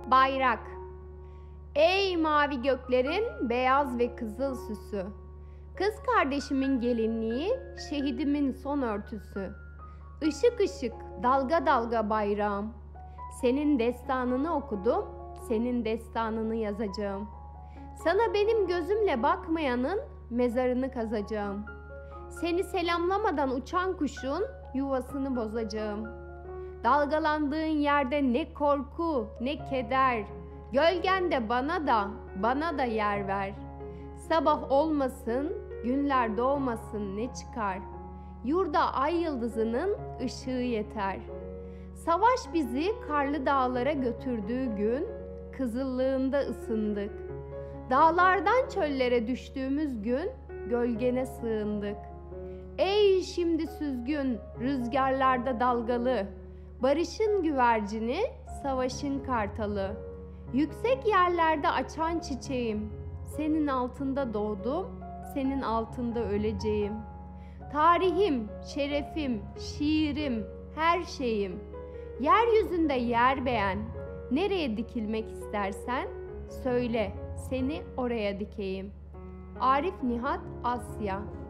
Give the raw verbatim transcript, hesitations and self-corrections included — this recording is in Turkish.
Bayrak. Ey mavi göklerin beyaz ve kızıl süsü, kız kardeşimin gelinliği, şehidimin son örtüsü. Işık ışık, dalga dalga bayrağım. Senin destanını okudum, senin destanını yazacağım. Sana benim gözümle bakmayanın mezarını kazacağım. Seni selamlamadan uçan kuşun yuvasını bozacağım. Dalgalandığın yerde ne korku, ne keder. Gölgende bana da, bana da yer ver. Sabah olmasın, günler doğmasın ne çıkar. Yurda ay yıldızının ışığı yeter. Savaş bizi karlı dağlara götürdüğü gün, kızıllığında ısındık. Dağlardan çöllere düştüğümüz gün, gölgene sığındık. Ey şimdi süzgün, rüzgarlarda dalgalı, barışın güvercini, savaşın kartalı. Yüksek yerlerde açan çiçeğim, senin altında doğdum, senin altında öleceğim. Tarihim, şerefim, şiirim, her şeyim. Yeryüzünde yer beğen, nereye dikilmek istersen söyle, seni oraya dikeyim. Arif Nihat Asya.